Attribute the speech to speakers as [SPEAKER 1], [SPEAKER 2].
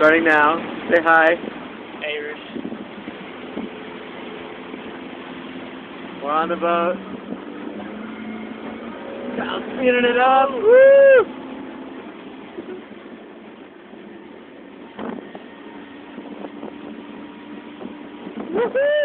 [SPEAKER 1] Starting now. Say hi.
[SPEAKER 2] Irish.
[SPEAKER 1] We're on the boat. Kyle's speeding it up. Woo! Woohoo!